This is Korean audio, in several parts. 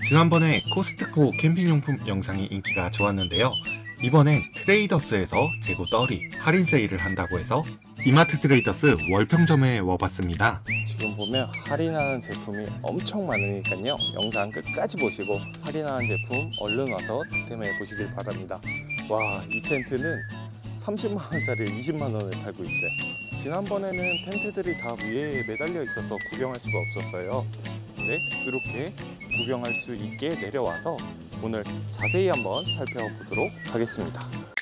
지난번에 코스트코 캠핑용품 영상이 인기가 좋았는데요. 이번엔 트레이더스에서 재고 떨이 할인 세일을 한다고 해서 이마트 트레이더스 월평점에 와봤습니다. 지금 보면 할인하는 제품이 엄청 많으니까요, 영상 끝까지 보시고 할인하는 제품 얼른 와서 득템해 보시길 바랍니다. 와, 이 텐트는 30만원짜리 20만원에 팔고 있어요. 지난번에는 텐트들이 다 위에 매달려 있어서 구경할 수가 없었어요. 근데 이렇게 구경할 수 있게 내려와서 오늘 자세히 한번 살펴보도록 하겠습니다.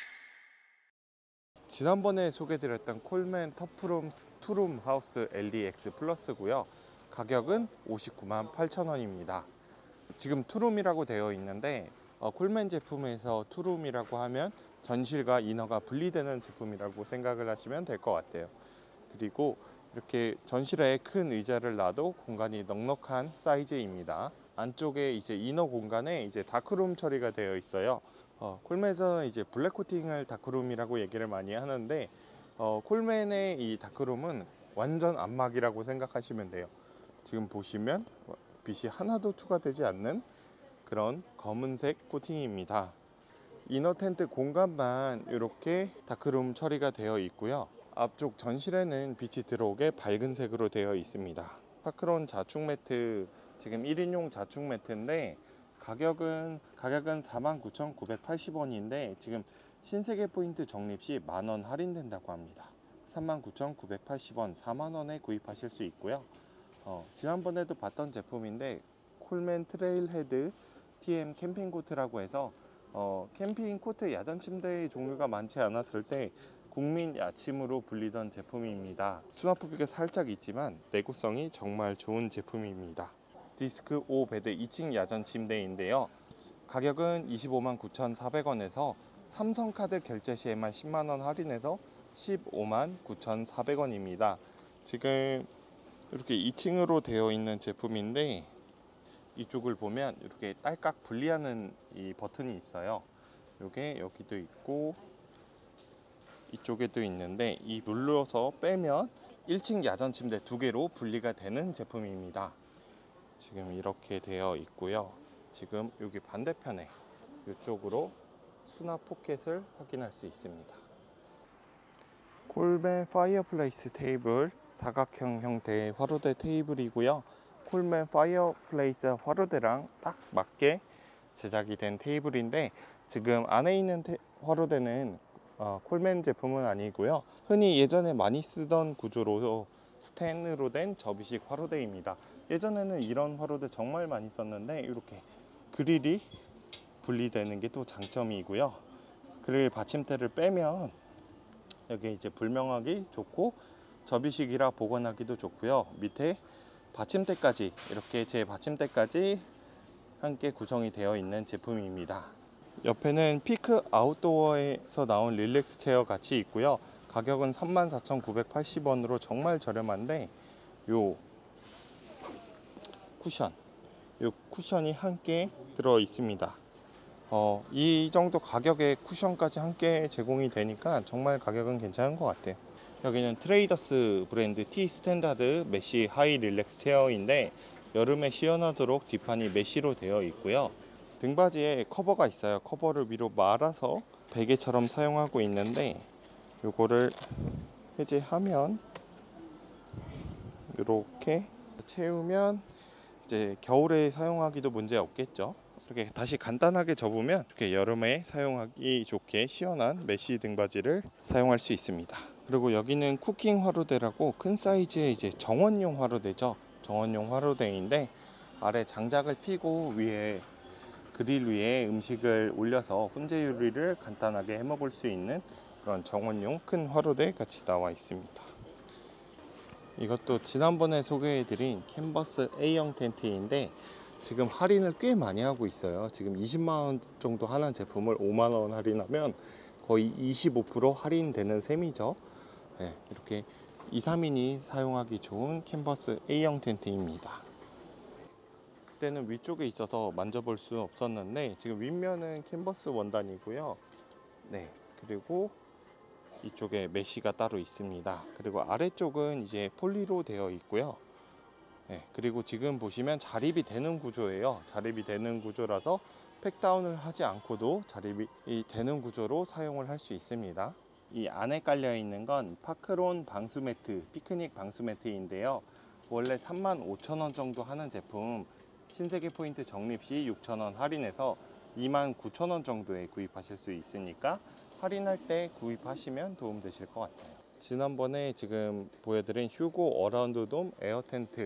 지난번에 소개드렸던 콜맨 터프룸 투룸 하우스 LDX 플러스고요. 가격은 59만 8천원입니다. 지금 투룸이라고 되어 있는데 콜맨 제품에서 투룸이라고 하면 전실과 이너가 분리되는 제품이라고 생각을 하시면 될 것 같아요. 그리고 이렇게 전실에 큰 의자를 놔도 공간이 넉넉한 사이즈입니다. 안쪽에 이제 이너 공간에 이제 다크룸 처리가 되어 있어요. 콜맨에서는 이제 블랙 코팅을 다크룸이라고 얘기를 많이 하는데 콜맨의 이 다크룸은 완전 안막이라고 생각하시면 돼요. 지금 보시면 빛이 하나도 투과되지 않는 그런 검은색 코팅입니다. 이너 텐트 공간만 이렇게 다크룸 처리가 되어 있고요. 앞쪽 전실에는 빛이 들어오게 밝은 색으로 되어 있습니다. 파크론 자축 매트, 지금 1인용 자축 매트인데 가격은 49,980원인데 지금 신세계 포인트 적립 시 만원 할인된다고 합니다. 39,980원, 4만원에 구입하실 수 있고요. 지난번에도 봤던 제품인데 콜맨 트레일 헤드 TM 캠핑 코트라고 해서 캠핑 코트 야전 침대의 종류가 많지 않았을 때 국민 야침으로 불리던 제품입니다. 수납 부피가 살짝 있지만 내구성이 정말 좋은 제품입니다. 디스크 5 베드 2층 야전 침대인데요. 가격은 25만 9,400원에서 삼성카드 결제 시에만 10만원 할인해서 15만 9,400원입니다. 지금 이렇게 2층으로 되어 있는 제품인데 이쪽을 보면 이렇게 딸깍 분리하는 이 버튼이 있어요. 이게 여기도 있고 이쪽에도 있는데 이 눌러서 빼면 1층 야전 침대 2개로 분리가 되는 제품입니다. 지금 이렇게 되어 있고요. 지금 여기 반대편에 이쪽으로 수납 포켓을 확인할 수 있습니다. 콜맨 파이어플레이스 테이블, 사각형 형태의 화로대 테이블이고요. 콜맨 파이어플레이스 화로대랑 딱 맞게 제작이 된 테이블인데 지금 안에 있는 화로대는 콜맨 제품은 아니고요. 흔히 예전에 많이 쓰던 구조로 스텐으로 된 접이식 화로대입니다. 예전에는 이런 화로대 정말 많이 썼는데 이렇게 그릴이 분리되는 게 또 장점이고요. 그릴 받침대를 빼면 여기 이제 불명하기 좋고 접이식이라 보관하기도 좋고요. 밑에 받침대까지, 이렇게 제 받침대까지 함께 구성이 되어 있는 제품입니다. 옆에는 피크 아웃도어에서 나온 릴렉스 체어 같이 있고요. 가격은 34,980원으로 정말 저렴한데 요 쿠션이 함께 들어 있습니다. 이 정도 가격에 쿠션까지 함께 제공이 되니까 정말 가격은 괜찮은 것 같아요. 여기는 트레이더스 브랜드 T 스탠다드 메쉬 하이 릴렉스 체어인데 여름에 시원하도록 뒷판이 메쉬로 되어 있고요. 등받이에 커버가 있어요. 커버를 위로 말아서 베개처럼 사용하고 있는데 요거를 해제하면 이렇게 채우면 이제 겨울에 사용하기도 문제 없겠죠. 이렇게 다시 간단하게 접으면 이렇게 여름에 사용하기 좋게 시원한 메쉬 등받이를 사용할 수 있습니다. 그리고 여기는 쿠킹 화로대라고 큰 사이즈의 이제 정원용 화로대죠. 정원용 화로대인데 아래 장작을 피고 위에 그릴 위에 음식을 올려서 훈제 요리를 간단하게 해 먹을 수 있는 그런 정원용 큰 화로대 같이 나와 있습니다. 이것도 지난번에 소개해드린 캔버스 A형 텐트인데 지금 할인을 꽤 많이 하고 있어요. 지금 20만원 정도 하는 제품을 5만원 할인하면 거의 25% 할인되는 셈이죠. 네, 이렇게 2, 3인이 사용하기 좋은 캔버스 A형 텐트입니다. 그때는 위쪽에 있어서 만져볼 수 없었는데 지금 윗면은 캔버스 원단이고요. 네, 그리고 이쪽에 메쉬가 따로 있습니다. 그리고 아래쪽은 이제 폴리로 되어 있고요. 그리고 지금 보시면 자립이 되는 구조예요. 자립이 되는 구조라서 팩다운을 하지 않고도 자립이 되는 구조로 사용을 할 수 있습니다. 이 안에 깔려 있는 건 파크론 방수 매트, 피크닉 방수 매트인데요. 원래 35,000원 정도 하는 제품 신세계 포인트 적립 시 6,000원 할인해서 29,000원 정도에 구입하실 수 있으니까 할인할 때 구입하시면 도움되실 것 같아요. 지난번에 지금 보여드린 휴고 어라운드 돔 에어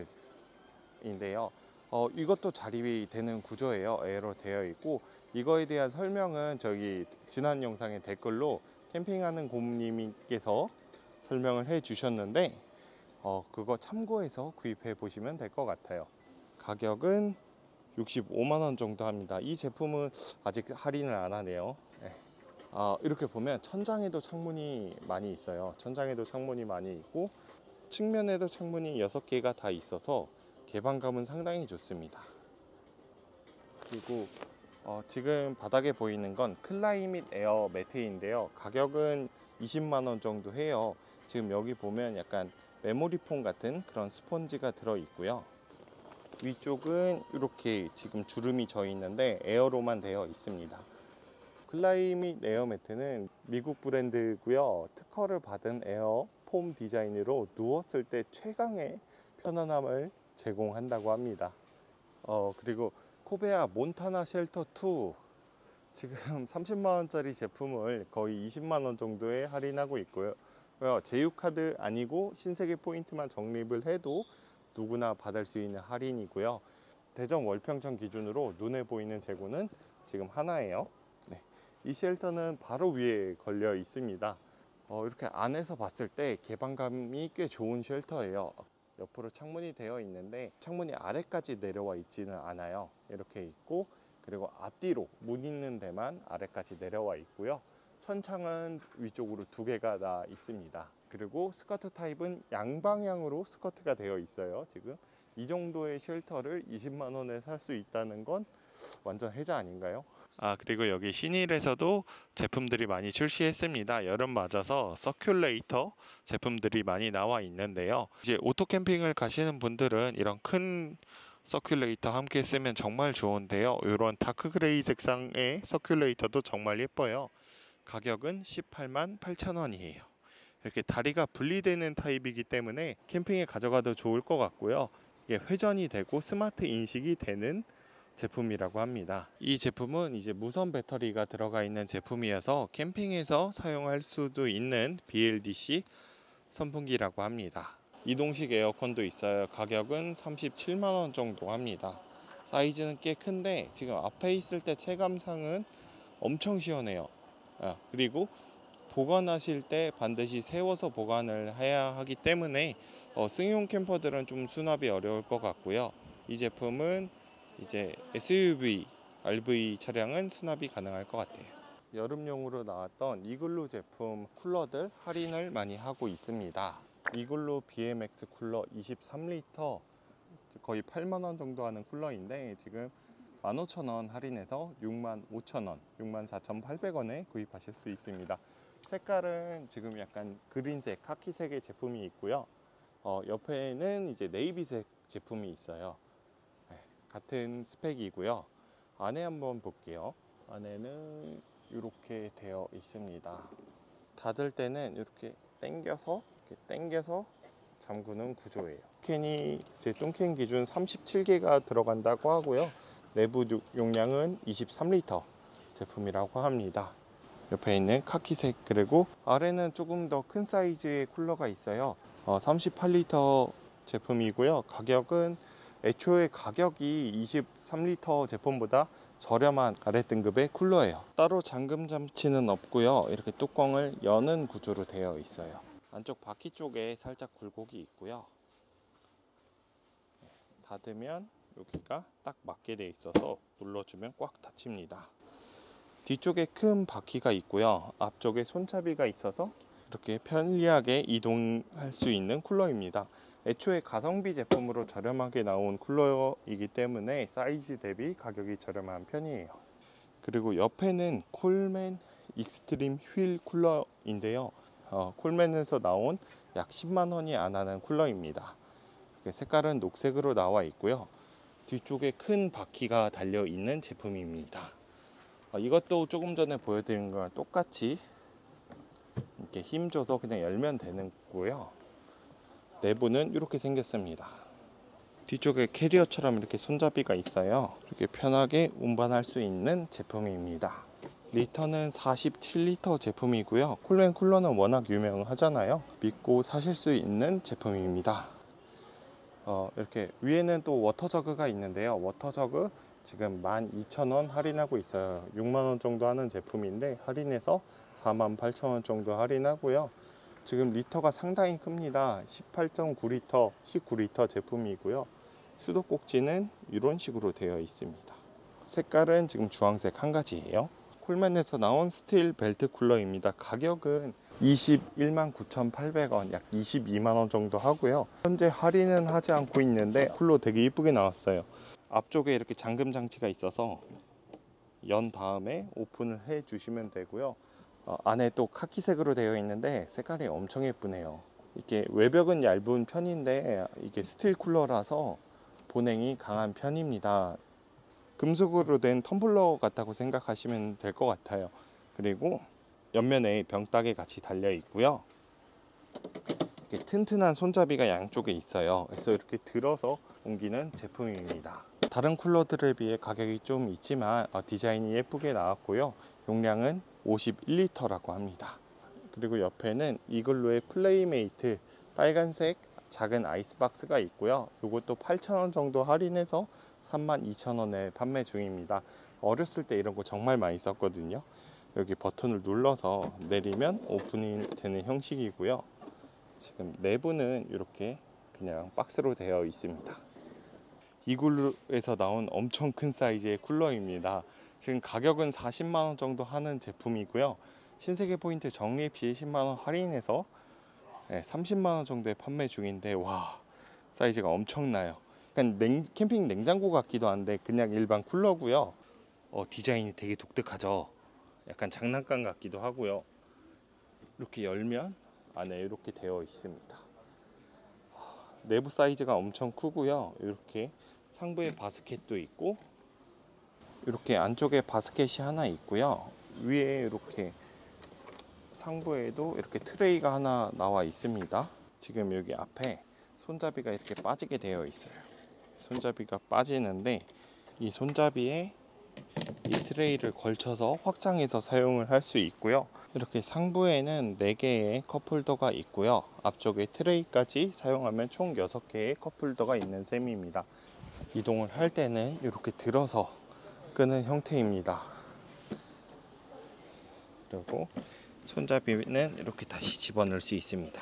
텐트인데요. 이것도 자립이 되는 구조예요. 에어로 되어 있고, 이거에 대한 설명은 저기 지난 영상의 댓글로 캠핑하는 곰님께서 설명을 해 주셨는데 그거 참고해서 구입해 보시면 될 것 같아요. 가격은 65만원 정도 합니다. 이 제품은 아직 할인을 안 하네요. 이렇게 보면 천장에도 창문이 많이 있어요. 천장에도 창문이 많이 있고 측면에도 창문이 6개가 다 있어서 개방감은 상당히 좋습니다. 그리고 지금 바닥에 보이는 건 클라이밋 에어 매트인데요. 가격은 20만원 정도 해요. 지금 여기 보면 약간 메모리폼 같은 그런 스펀지가 들어 있고요. 위쪽은 이렇게 지금 주름이 져 있는데 에어로만 되어 있습니다. 클라이밋 에어 매트는 미국 브랜드고요. 특허를 받은 에어 폼 디자인으로 누웠을 때 최강의 편안함을 제공한다고 합니다. 그리고 코베아 몬타나 쉘터 2 지금 30만원짜리 제품을 거의 20만원 정도에 할인하고 있고요. 제휴카드 아니고 신세계 포인트만 적립을 해도 누구나 받을 수 있는 할인이고요. 대전 월평점 기준으로 눈에 보이는 재고는 지금 하나예요. 이 쉘터는 바로 위에 걸려 있습니다. 이렇게 안에서 봤을 때 개방감이 꽤 좋은 쉘터예요. 옆으로 창문이 되어 있는데 창문이 아래까지 내려와 있지는 않아요. 이렇게 있고, 그리고 앞뒤로 문 있는 데만 아래까지 내려와 있고요. 천창은 위쪽으로 2개가 다 있습니다. 그리고 스커트 타입은 양방향으로 스커트가 되어 있어요. 지금 이 정도의 쉘터를 20만원에 살 수 있다는 건 완전 혜자 아닌가요? 그리고 여기 신일에서도 제품들이 많이 출시했습니다. 여름 맞아서 서큘레이터 제품들이 많이 나와 있는데요. 이제 오토 캠핑을 가시는 분들은 이런 큰 서큘레이터 함께 쓰면 정말 좋은데요. 이런 다크 그레이 색상의 서큘레이터도 정말 예뻐요. 가격은 18만 8천원이에요. 이렇게 다리가 분리되는 타입이기 때문에 캠핑에 가져가도 좋을 것 같고요. 이게 회전이 되고 스마트 인식이 되는 제품이라고 합니다. 이 제품은 이제 무선 배터리가 들어가 있는 제품이어서 캠핑에서 사용할 수도 있는 BLDC 선풍기라고 합니다. 이동식 에어컨도 있어요. 가격은 37만원 정도 합니다. 사이즈는 꽤 큰데 지금 앞에 있을 때 체감상은 엄청 시원해요. 그리고 보관하실 때 반드시 세워서 보관을 해야 하기 때문에 승용 캠퍼들은 좀 수납이 어려울 것 같고요. 이 제품은 이제 SUV, RV 차량은 수납이 가능할 것 같아요. 여름용으로 나왔던 이글루 제품 쿨러들 할인을 많이 하고 있습니다. 이글루 BMX 쿨러 23리터 거의 8만원 정도 하는 쿨러인데 지금 15,000원 할인해서 65,000원, 64,800원에 구입하실 수 있습니다. 색깔은 지금 약간 그린색, 카키색의 제품이 있고요. 옆에는 이제 네이비색 제품이 있어요. 같은 스펙이고요. 안에 한번 볼게요. 안에는 이렇게 되어 있습니다. 닫을 때는 이렇게 당겨서 잠그는 구조예요. 캔이 이제 뚱캔 기준 37개가 들어간다고 하고요. 내부 용량은 23리터 제품이라고 합니다. 옆에 있는 카키색, 그리고 아래는 조금 더 큰 사이즈의 쿨러가 있어요. 38리터 제품이고요. 가격은 애초에 가격이 23리터 제품보다 저렴한 아래 등급의 쿨러예요. 따로 잠금 장치는 없고요. 이렇게 뚜껑을 여는 구조로 되어 있어요. 안쪽 바퀴 쪽에 살짝 굴곡이 있고요. 닫으면 여기가 딱 맞게 돼 있어서 눌러주면 꽉 닫힙니다. 뒤쪽에 큰 바퀴가 있고요. 앞쪽에 손잡이가 있어서 이렇게 편리하게 이동할 수 있는 쿨러입니다. 애초에 가성비 제품으로 저렴하게 나온 쿨러이기 때문에 사이즈 대비 가격이 저렴한 편이에요. 그리고 옆에는 콜맨 익스트림 휠 쿨러인데요. 콜맨에서 나온 약 10만원이 안 하는 쿨러입니다. 이렇게 색깔은 녹색으로 나와 있고요. 뒤쪽에 큰 바퀴가 달려 있는 제품입니다. 이것도 조금 전에 보여드린 거랑 똑같이 이렇게 힘줘서 그냥 열면 되는 거고요. 내부는 이렇게 생겼습니다. 뒤쪽에 캐리어처럼 이렇게 손잡이가 있어요. 이렇게 편하게 운반할 수 있는 제품입니다. 리터는 47리터 제품이고요. 콜맨 쿨러는 워낙 유명하잖아요. 믿고 사실 수 있는 제품입니다. 이렇게 위에는 또 워터저그가 있는데요. 워터저그 지금 12,000원 할인하고 있어요. 6만원 정도 하는 제품인데 할인해서 48,000원 정도 할인하고요. 지금 리터가 상당히 큽니다. 18.9리터, 19리터 제품이고요. 수도꼭지는 이런 식으로 되어 있습니다. 색깔은 지금 주황색 한 가지예요. 콜맨에서 나온 스틸 벨트 쿨러입니다. 가격은 21만 9,800원, 약 22만원 정도 하고요. 현재 할인은 하지 않고 있는데 쿨러 되게 이쁘게 나왔어요. 앞쪽에 이렇게 잠금 장치가 있어서 연 다음에 오픈을 해 주시면 되고요. 안에 또 카키색으로 되어 있는데 색깔이 엄청 예쁘네요. 이게 외벽은 얇은 편인데 이게 스틸 쿨러라서 보냉이 강한 편입니다. 금속으로 된 텀블러 같다고 생각하시면 될 것 같아요. 그리고 옆면에 병따개 같이 달려 있고요. 이렇게 튼튼한 손잡이가 양쪽에 있어요. 그래서 이렇게 들어서 옮기는 제품입니다. 다른 쿨러들에 비해 가격이 좀 있지만 디자인이 예쁘게 나왔고요. 용량은 51리터라고 합니다. 그리고 옆에는 이글루의 플레이메이트 빨간색 작은 아이스박스가 있고요. 이것도 8,000원 정도 할인해서 32,000원에 판매 중입니다. 어렸을 때 이런 거 정말 많이 썼거든요. 여기 버튼을 눌러서 내리면 오픈이 되는 형식이고요. 지금 내부는 이렇게 그냥 박스로 되어 있습니다. 이글루에서 나온 엄청 큰 사이즈의 쿨러입니다. 지금 가격은 40만원 정도 하는 제품이고요. 신세계 포인트 적립 시 10만원 할인해서 30만원 정도에 판매 중인데, 와, 사이즈가 엄청나요. 약간 캠핑 냉장고 같기도 한데 그냥 일반 쿨러고요. 디자인이 되게 독특하죠. 약간 장난감 같기도 하고요. 이렇게 열면 안에 이렇게 되어 있습니다. 내부 사이즈가 엄청 크고요. 이렇게 상부에 바스켓도 있고, 이렇게 안쪽에 바스켓이 하나 있고요. 위에 이렇게 상부에도 이렇게 트레이가 하나 나와 있습니다. 지금 여기 앞에 손잡이가 이렇게 빠지게 되어 있어요. 손잡이가 빠지는데 이 손잡이에 이 트레이를 걸쳐서 확장해서 사용을 할 수 있고요. 이렇게 상부에는 4개의 컵홀더가 있고요. 앞쪽에 트레이까지 사용하면 총 6개의 컵홀더가 있는 셈입니다. 이동을 할 때는 이렇게 들어서 끄는 형태입니다. 그리고 손잡이는 이렇게 다시 집어넣을 수 있습니다.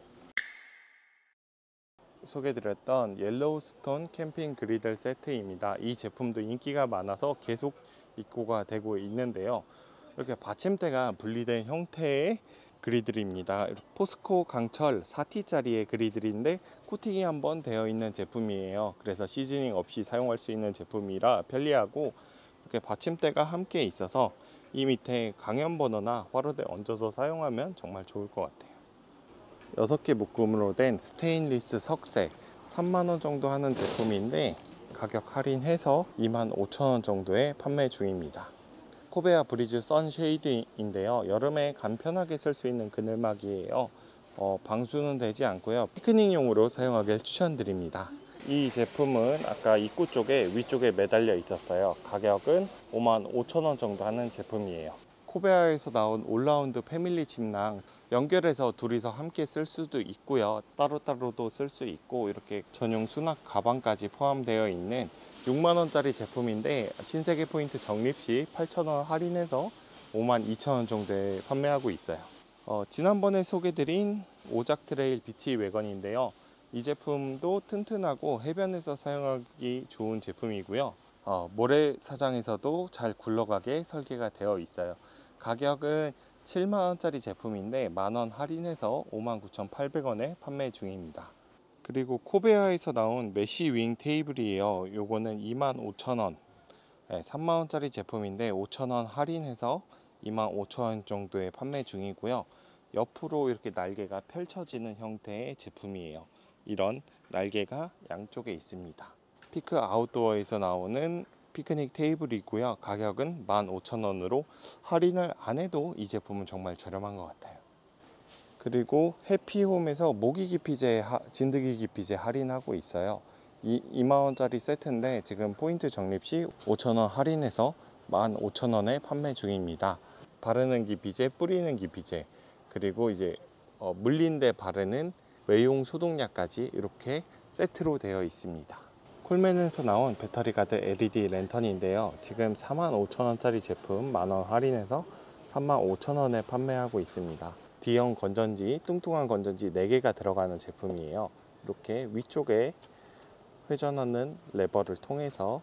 소개드렸던 옐로우스톤 캠핑 그리들 세트입니다. 이 제품도 인기가 많아서 계속 입고가 되고 있는데요. 이렇게 받침대가 분리된 형태의 그리들입니다. 포스코 강철 4T짜리의 그리들인데 코팅이 한번 되어 있는 제품이에요. 그래서 시즈닝 없이 사용할 수 있는 제품이라 편리하고, 이렇게 받침대가 함께 있어서 이 밑에 강연버너나 화로대 얹어서 사용하면 정말 좋을 것 같아요. 6개 묶음으로 된 스테인리스 석쇠 3만원 정도 하는 제품인데 가격 할인해서 25,000원 정도에 판매 중입니다. 코베아 브리즈 선쉐이드인데요. 여름에 간편하게 쓸 수 있는 그늘막이에요. 방수는 되지 않고요. 피크닉용으로 사용하길 추천드립니다. 이 제품은 아까 입구 쪽에 위쪽에 매달려 있었어요. 가격은 55,000원 정도 하는 제품이에요. 코베아에서 나온 올라운드 패밀리 침낭, 연결해서 둘이서 함께 쓸 수도 있고요. 따로따로도 쓸 수 있고, 이렇게 전용 수납 가방까지 포함되어 있는 6만원짜리 제품인데 신세계 포인트 적립 시 8,000원 할인해서 52,000원 정도에 판매하고 있어요. 지난번에 소개드린 오작 트레일 비치 외건인데요. 이 제품도 튼튼하고 해변에서 사용하기 좋은 제품이고요. 모래사장에서도 잘 굴러가게 설계가 되어 있어요. 가격은 7만원짜리 제품인데 만원 할인해서 59,800원에 판매 중입니다. 그리고 코베아에서 나온 메쉬 윙 테이블이에요. 요거는 25,000원, 3만원짜리 제품인데 5,000원 할인해서 25,000원 정도에 판매 중이고요. 옆으로 이렇게 날개가 펼쳐지는 형태의 제품이에요. 이런 날개가 양쪽에 있습니다. 피크 아웃도어에서 나오는 피크닉 테이블이고요. 가격은 15,000원으로 할인을 안 해도 이 제품은 정말 저렴한 것 같아요. 그리고 해피홈에서 모기 기피제, 진드기 기피제 할인하고 있어요. 2만원짜리 세트인데 지금 포인트 적립 시 5,000원 할인해서 15,000원에 판매 중입니다. 바르는 기피제, 뿌리는 기피제, 그리고 이제 물린 데 바르는 외용 소독약까지 이렇게 세트로 되어 있습니다. 콜맨에서 나온 배터리 가드 LED 랜턴인데요. 지금 45,000원짜리 제품 만원 할인해서 35,000원에 판매하고 있습니다. D형 건전지, 뚱뚱한 건전지 4개가 들어가는 제품이에요. 이렇게 위쪽에 회전하는 레버를 통해서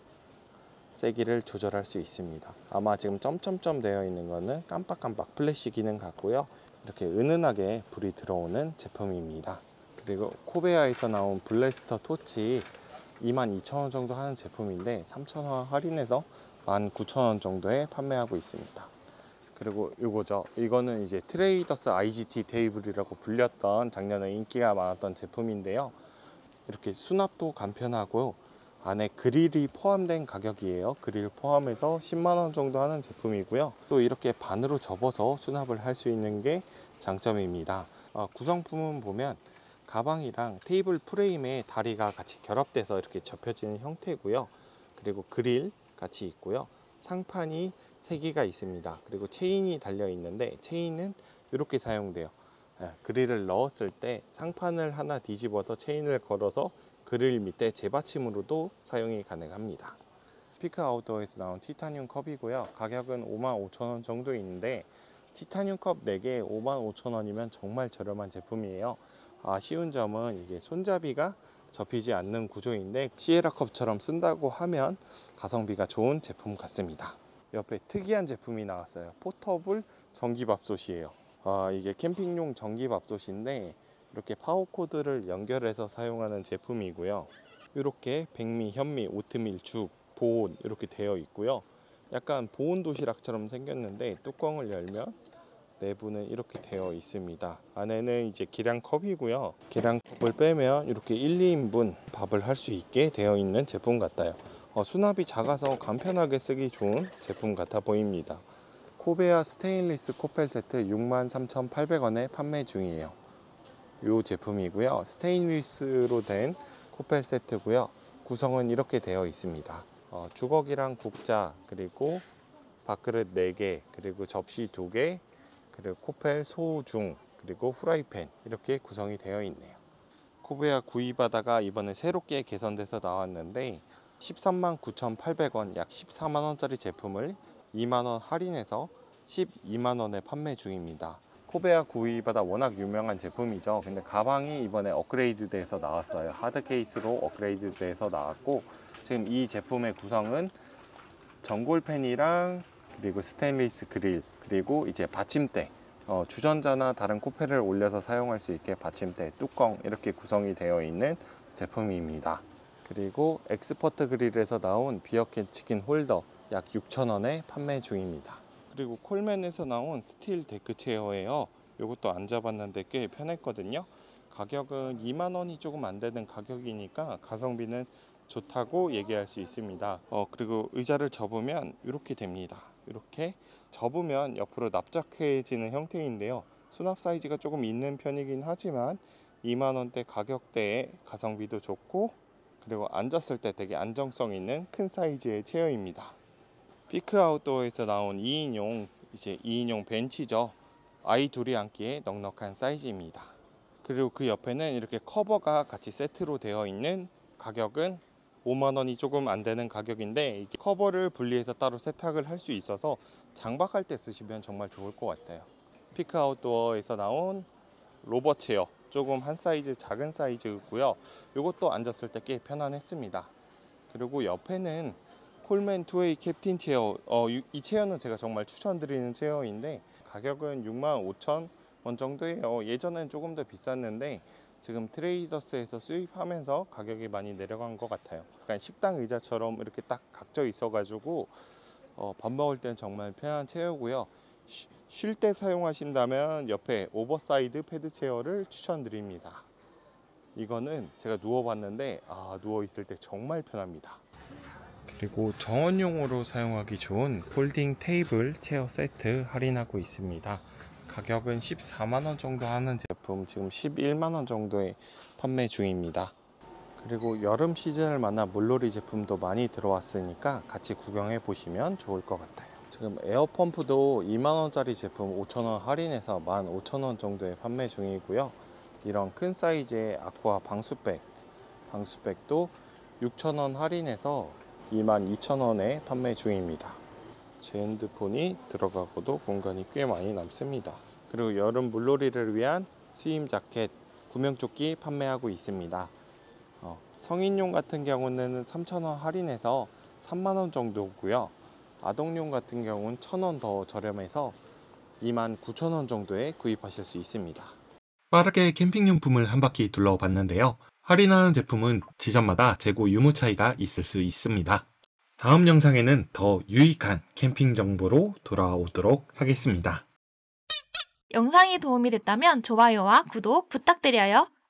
세기를 조절할 수 있습니다. 아마 지금 점점점 되어 있는 거는 깜빡깜빡 플래시 기능 같고요. 이렇게 은은하게 불이 들어오는 제품입니다. 그리고 코베아에서 나온 블래스터 토치 22,000원 정도 하는 제품인데 3,000원 할인해서 19,000원 정도에 판매하고 있습니다. 그리고 이거죠. 이거는 이제 트레이더스 IGT 테이블이라고 불렸던 작년에 인기가 많았던 제품인데요. 이렇게 수납도 간편하고 안에 그릴이 포함된 가격이에요. 그릴 포함해서 10만원 정도 하는 제품이고요. 또 이렇게 반으로 접어서 수납을 할 수 있는 게 장점입니다. 구성품은 보면 가방이랑 테이블 프레임에 다리가 같이 결합돼서 이렇게 접혀지는 형태고요. 그리고 그릴 같이 있고요. 상판이 3개가 있습니다. 그리고 체인이 달려 있는데 체인은 이렇게 사용돼요. 그릴을 넣었을 때 상판을 하나 뒤집어서 체인을 걸어서 그릴 밑에 재받침으로도 사용이 가능합니다. 피크 아웃도어에서 나온 티타늄 컵이고요. 가격은 55,000원 정도 있는데 티타늄 컵 4개에 55,000원이면 정말 저렴한 제품이에요. 아쉬운 점은 이게 손잡이가 접히지 않는 구조인데 시에라 컵처럼 쓴다고 하면 가성비가 좋은 제품 같습니다. 옆에 특이한 제품이 나왔어요. 포터블 전기밥솥이에요. 이게 캠핑용 전기밥솥인데 이렇게 파워코드를 연결해서 사용하는 제품이고요. 이렇게 백미, 현미, 오트밀, 죽, 보온 이렇게 되어 있고요. 약간 보온 도시락처럼 생겼는데 뚜껑을 열면 내부는 이렇게 되어 있습니다. 안에는 이제 계량컵이고요. 계량컵을 빼면 이렇게 1, 2인분 밥을 할 수 있게 되어 있는 제품 같아요. 수납이 작아서 간편하게 쓰기 좋은 제품 같아 보입니다. 코베아 스테인리스 코펠 세트 63,800원에 판매 중이에요. 이 제품이고요. 스테인리스로 된 코펠 세트고요. 구성은 이렇게 되어 있습니다. 주걱이랑 국자, 그리고 밥그릇 4개, 그리고 접시 2개, 그리고 코펠 소중, 그리고 후라이팬 이렇게 구성이 되어 있네요. 코베아 구이바다가 이번에 새롭게 개선돼서 나왔는데 139,800원, 약 14만원짜리 제품을 2만원 할인해서 12만원에 판매 중입니다. 코베아 구이바다 워낙 유명한 제품이죠. 근데 가방이 이번에 업그레이드 돼서 나왔어요. 하드 케이스로 업그레이드 돼서 나왔고, 지금 이 제품의 구성은 전골팬이랑 그리고 스테인리스 그릴, 그리고 이제 받침대, 주전자나 다른 코펠을 올려서 사용할 수 있게 받침대, 뚜껑 이렇게 구성이 되어 있는 제품입니다. 그리고 엑스퍼트 그릴에서 나온 비어캔 치킨 홀더 약 6,000원에 판매 중입니다. 그리고 콜맨에서 나온 스틸 데크 체어예요. 이것도 앉아봤는데 꽤 편했거든요. 가격은 2만원이 조금 안 되는 가격이니까 가성비는 좋다고 얘기할 수 있습니다. 그리고 의자를 접으면 이렇게 됩니다. 이렇게 접으면 옆으로 납작해지는 형태인데요. 수납 사이즈가 조금 있는 편이긴 하지만 2만원대 가격대에 가성비도 좋고, 그리고 앉았을 때 되게 안정성 있는 큰 사이즈의 체어입니다. 피크 아웃도어에서 나온 2인용 벤치죠. 아이 둘이 앉기에 넉넉한 사이즈입니다. 그리고 그 옆에는 이렇게 커버가 같이 세트로 되어 있는, 가격은 5만원이 조금 안 되는 가격인데 이게 커버를 분리해서 따로 세탁을 할 수 있어서 장박할 때 쓰시면 정말 좋을 것 같아요. 피크 아웃도어에서 나온 로버 체어, 조금 한 사이즈 작은 사이즈고요. 이것도 앉았을 때 꽤 편안했습니다. 그리고 옆에는 콜맨 투웨이 캡틴 체어, 이 체어는 제가 정말 추천드리는 체어인데 가격은 65,000원 정도예요. 예전엔 조금 더 비쌌는데 지금 트레이더스에서 수입하면서 가격이 많이 내려간 것 같아요. 약간 식당 의자처럼 이렇게 딱 각져 있어가지고 밥 먹을 땐 정말 편한 체어고요. 쉴 때 사용하신다면 옆에 오버사이드 패드 체어를 추천드립니다. 이거는 제가 누워봤는데 누워있을 때 정말 편합니다. 그리고 정원용으로 사용하기 좋은 폴딩 테이블 체어 세트 할인하고 있습니다. 가격은 14만원 정도 하는 제품 지금 11만원 정도에 판매 중입니다. 그리고 여름 시즌을 만난 물놀이 제품도 많이 들어왔으니까 같이 구경해 보시면 좋을 것 같아요. 지금 에어펌프도 2만원짜리 제품 5천원 할인해서 15,000원 정도에 판매 중이고요. 이런 큰 사이즈의 아쿠아 방수백도 6,000원 할인해서 22,000원에 판매 중입니다. 제 핸드폰이 들어가고도 공간이 꽤 많이 남습니다. 그리고 여름 물놀이를 위한 스임 자켓, 구명조끼 판매하고 있습니다. 성인용 같은 경우는 3,000원 할인해서 3만원 정도고요. 아동용 같은 경우는 1,000원 더 저렴해서 29,000원 정도에 구입하실 수 있습니다. 빠르게 캠핑용품을 한 바퀴 둘러봤는데요. 할인하는 제품은 지점마다 재고 유무 차이가 있을 수 있습니다. 다음 영상에는 더 유익한 캠핑 정보로 돌아오도록 하겠습니다. 영상이 도움이 됐다면 좋아요와 구독 부탁드려요.